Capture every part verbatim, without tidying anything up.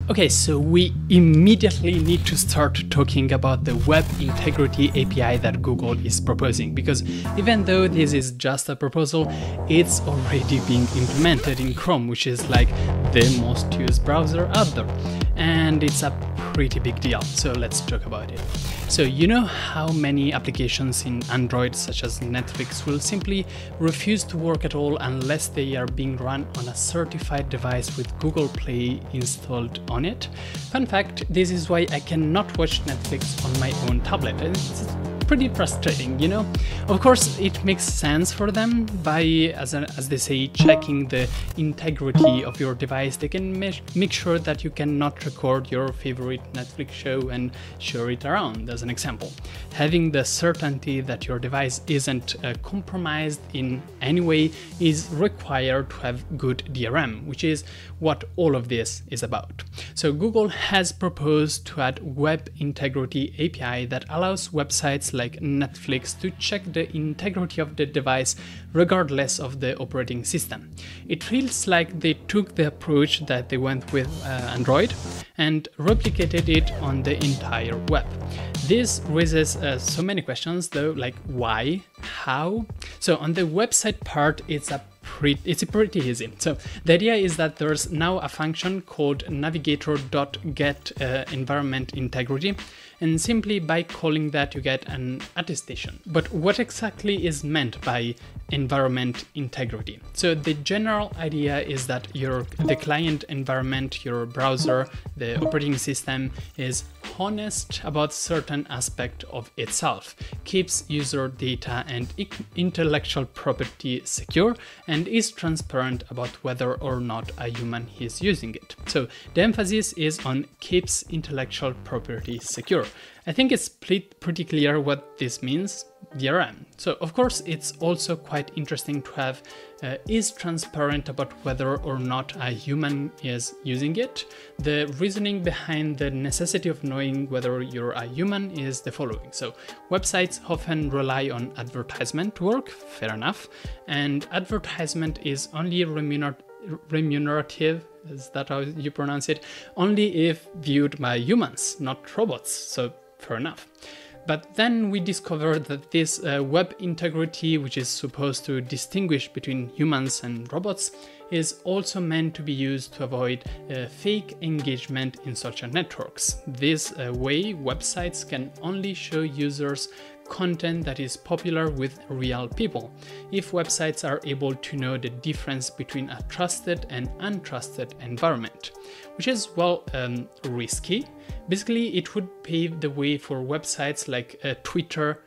Okay, so we immediately need to start talking about the Web Integrity A P I that Google is proposing, because even though this is just a proposal, it's already being implemented in Chrome, which is like the most used browser out there. And it's a pretty big deal, so let's talk about it. So you know how many applications in Android, such as Netflix, will simply refuse to work at all unless they are being run on a certified device with Google Play installed on it? Fun fact, this is why I cannot watch Netflix on my own tablet. It's pretty frustrating, you know? Of course, it makes sense for them. By, as, a, as they say, checking the integrity of your device, they can make sure that you cannot record your favorite Netflix show and share it around, as an example. Having the certainty that your device isn't uh, compromised in any way is required to have good D R M, which is what all of this is about. So Google has proposed to add Web Integrity A P I that allows websites like Netflix to check the integrity of the device regardless of the operating system. It feels like they took the approach that they went with uh, Android and replicated it on the entire web. This raises uh, so many questions though, like why, how? So on the website part, it's a Pretty, it's pretty easy. So the idea is that there's now a function called navigator.get uh, environment integrity, and simply by calling that you get an attestation. But what exactly is meant by environment integrity? So the general idea is that your the client environment, your browser, the operating system is honest about certain aspect of itself, keeps user data and intellectual property secure, and is transparent about whether or not a human is using it. So the emphasis is on keeps intellectual property secure. I think it's pretty clear what this means, D R M. So of course it's also quite interesting to have uh, is transparent about whether or not a human is using it. The reasoning behind the necessity of knowing whether you're a human is the following. So websites often rely on advertisement to work, fair enough, and advertisement is only remuner remunerative, is that how you pronounce it, only if viewed by humans, not robots, so fair enough. But then we discovered that this uh, web integrity, which is supposed to distinguish between humans and robots, is also meant to be used to avoid uh, fake engagement in social networks. This uh, way, websites can only show users content that is popular with real people. If websites are able to know the difference between a trusted and untrusted environment, which is, well, um, risky. Basically, it would pave the way for websites like uh, Twitter,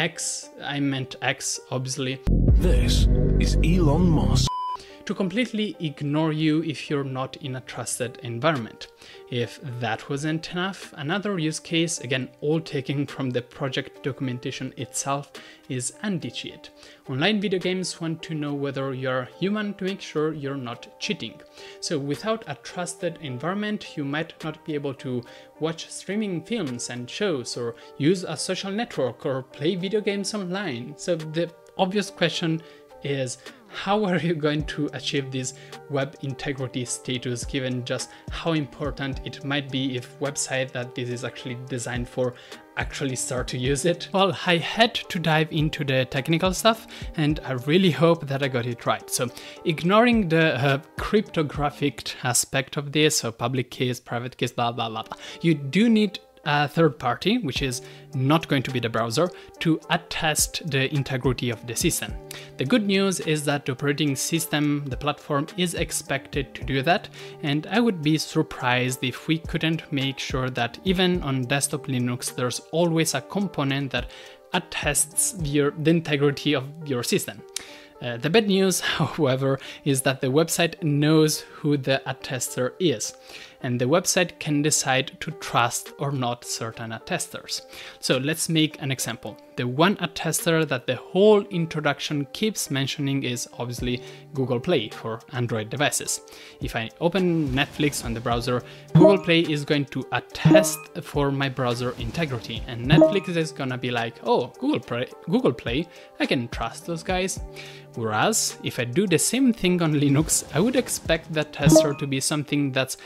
X, I meant X, obviously. This is Elon Musk. To completely ignore you if you're not in a trusted environment. If that wasn't enough, another use case, again all taken from the project documentation itself, is anti-cheat. Online video games want to know whether you're human to make sure you're not cheating. So without a trusted environment, you might not be able to watch streaming films and shows, or use a social network, or play video games online. So the obvious question is, how are you going to achieve this web integrity status, given just how important it might be if website that this is actually designed for actually start to use it? Well, I had to dive into the technical stuff, and I really hope that I got it right. So ignoring the uh, cryptographic aspect of this, so public keys, private keys, blah, blah, blah, blah, you do need a third party, which is not going to be the browser, to attest the integrity of the system. The good news is that the operating system, the platform, is expected to do that, and I would be surprised if we couldn't make sure that even on desktop Linux, there's always a component that attests your, the integrity of your system. Uh, the bad news, however, is that the website knows who the attester is, and the website can decide to trust or not certain attesters. So let's make an example. The one attester that the whole introduction keeps mentioning is obviously Google Play for Android devices. If I open Netflix on the browser, Google Play is going to attest for my browser integrity, and Netflix is gonna be like, oh, Google Play, Google Play, I can trust those guys. Whereas if I do the same thing on Linux, I would expect that tester to be something that's related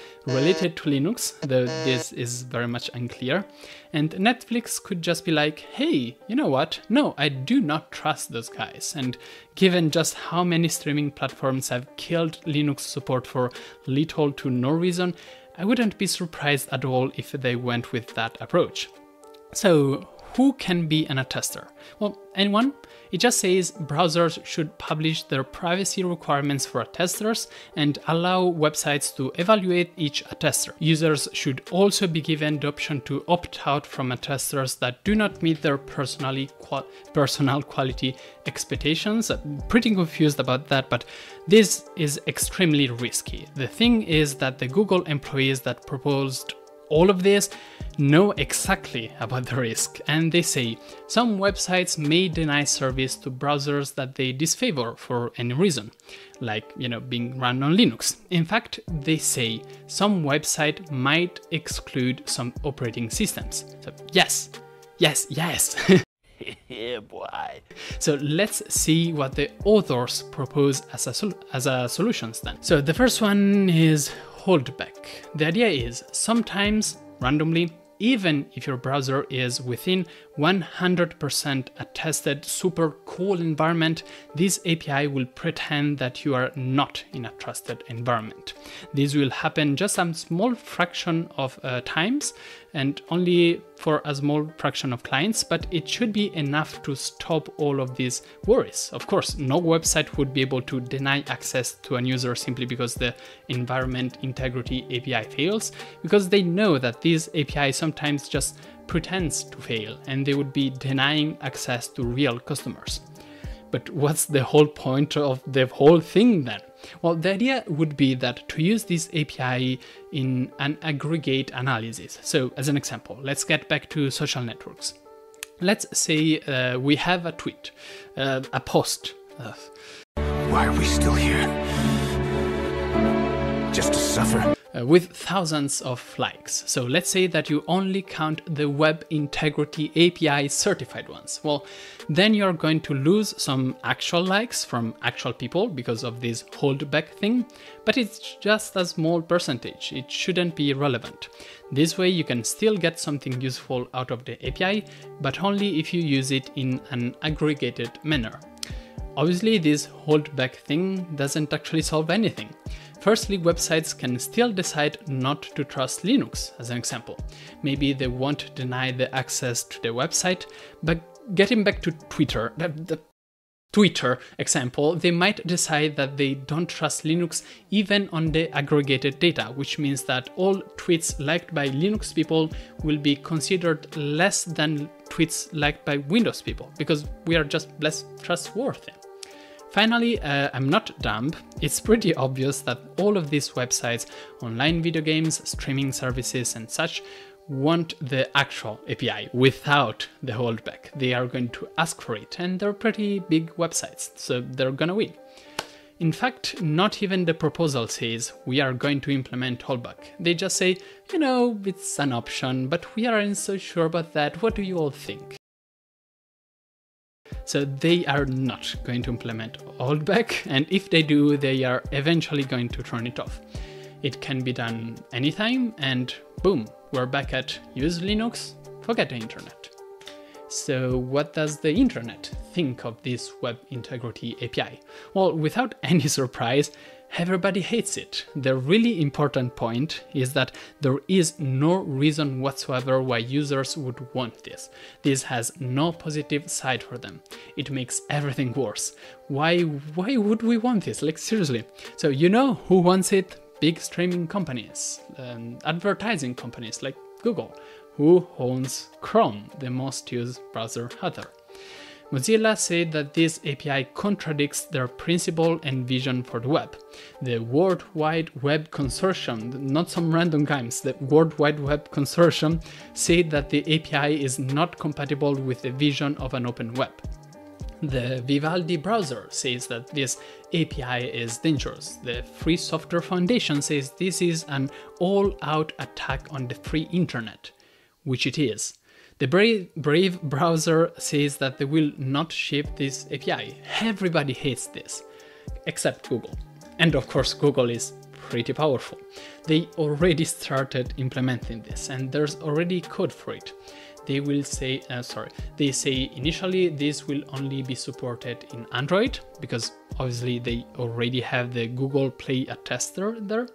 related to Linux, though this is very much unclear. And Netflix could just be like, hey, you know what? No, I do not trust those guys. And given just how many streaming platforms have killed Linux support for little to no reason, I wouldn't be surprised at all if they went with that approach. So, who can be an attester? Well, anyone? It just says browsers should publish their privacy requirements for attesters and allow websites to evaluate each attester. Users should also be given the option to opt out from attesters that do not meet their personally qual- personal quality expectations. I'm pretty confused about that, but this is extremely risky. The thing is that the Google employees that proposed all of this know exactly about the risk, and they say some websites may deny service to browsers that they disfavor for any reason, like, you know, being run on Linux. In fact, they say some website might exclude some operating systems. So yes, yes, yes. Yeah, boy. So let's see what the authors propose as a, sol- as a solutions then. So the first one is holdback. The idea is sometimes, randomly, even if your browser is within one hundred percent attested super cool environment, this A P I will pretend that you are not in a trusted environment. This will happen just a small fraction of uh, times and only for a small fraction of clients, but it should be enough to stop all of these worries. Of course, no website would be able to deny access to a user simply because the environment integrity A P I fails, because they know that this A P I sometimes just pretends to fail and they would be denying access to real customers. But what's the whole point of the whole thing then? Well, the idea would be that to use this A P I in an aggregate analysis. So as an example, let's get back to social networks. Let's say uh, we have a tweet, uh, a post. Uh, Why are we still here? Just to suffer? Uh, with thousands of likes. So let's say that you only count the Web Integrity A P I certified ones. Well, then you're going to lose some actual likes from actual people because of this holdback thing, but it's just a small percentage. It shouldn't be relevant. This way you can still get something useful out of the A P I, but only if you use it in an aggregated manner. Obviously, this holdback thing doesn't actually solve anything. Firstly, websites can still decide not to trust Linux, as an example. Maybe they won't deny the access to the website, but getting back to Twitter, the, the Twitter example, they might decide that they don't trust Linux even on the aggregated data, which means that all tweets liked by Linux people will be considered less than tweets liked by Windows people, because we are just less trustworthy. Finally, uh, I'm not dumb. It's pretty obvious that all of these websites, online video games, streaming services and such, want the actual A P I without the holdback. They are going to ask for it, and they're pretty big websites, so they're gonna win. In fact, not even the proposal says we are going to implement holdback. They just say, you know, it's an option, but we aren't so sure about that. What do you all think? So they are not going to implement holdback, and if they do, they are eventually going to turn it off. It can be done anytime, and boom, we're back at use Linux, forget the internet. So what does the internet think of this Web Integrity A P I? Well, without any surprise, everybody hates it. The really important point is that there is no reason whatsoever why users would want this. This has no positive side for them. It makes everything worse. Why, why would we want this? Like, seriously. So you know who wants it? Big streaming companies, um, advertising companies like Google. Who owns Chrome, the most used browser out there? Mozilla said that this A P I contradicts their principle and vision for the web. The World Wide Web Consortium, not some random guys, the World Wide Web Consortium said that the A P I is not compatible with the vision of an open web. The Vivaldi browser says that this A P I is dangerous. The Free Software Foundation says this is an all-out attack on the free internet, which it is. The Brave, Brave browser says that they will not ship this A P I. Everybody hates this, except Google. And of course, Google is pretty powerful. They already started implementing this, and there's already code for it. They will say, uh, sorry, they say initially this will only be supported in Android, because obviously they already have the Google Play attester there.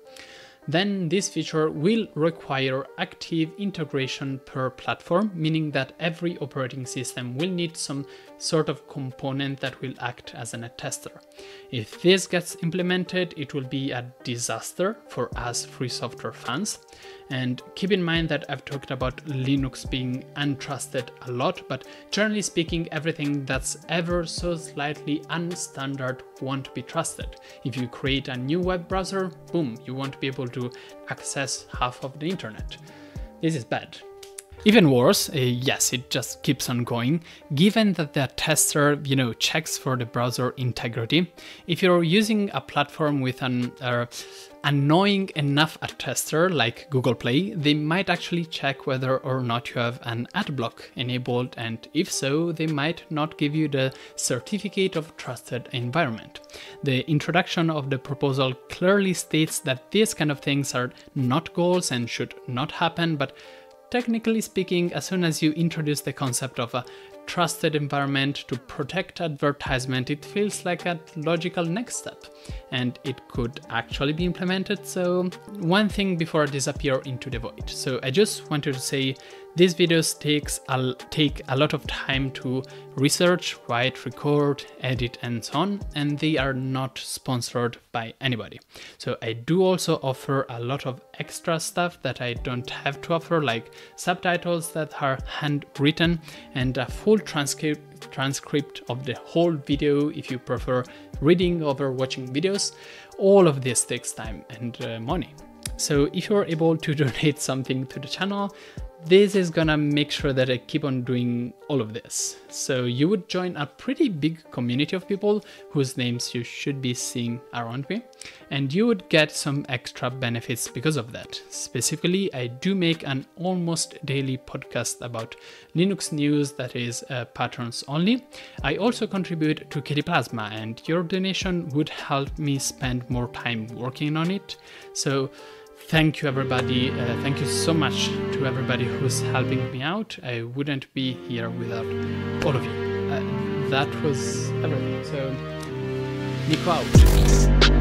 Then this feature will require active integration per platform, meaning that every operating system will need some sort of component that will act as an attester. If this gets implemented, it will be a disaster for us free software fans. And keep in mind that I've talked about Linux being untrusted a lot, but generally speaking, everything that's ever so slightly unstandard won't be trusted. If you create a new web browser, boom, you won't be able to access half of the internet. This is bad. Even worse, uh, yes, it just keeps on going. Given that the tester, you know, checks for the browser integrity, if you're using a platform with an uh, annoying enough attester like Google Play, they might actually check whether or not you have an ad block enabled, and if so, they might not give you the certificate of trusted environment. The introduction of the proposal clearly states that these kind of things are not goals and should not happen, but technically speaking, as soon as you introduce the concept of a trusted environment to protect advertisement, it feels like a logical next step, and it could actually be implemented. So one thing before I disappear into the void. So I just wanted to say these videos takes a, take a lot of time to research, write, record, edit, and so on, and they are not sponsored by anybody. So I do also offer a lot of extra stuff that I don't have to offer, like subtitles that are handwritten and a full transcript transcript of the whole video if you prefer reading over watching videos. All of this takes time and uh, money. So if you're able to donate something to the channel, this is gonna make sure that I keep on doing all of this. So you would join a pretty big community of people whose names you should be seeing around me, and you would get some extra benefits because of that. Specifically, I do make an almost daily podcast about Linux news that is uh, patterns only. I also contribute to Kitty Plasma, and your donation would help me spend more time working on it. So thank you, everybody. Uh, thank you so much to everybody who's helping me out. I wouldn't be here without all of you. Uh, that was everything. So, Nico out.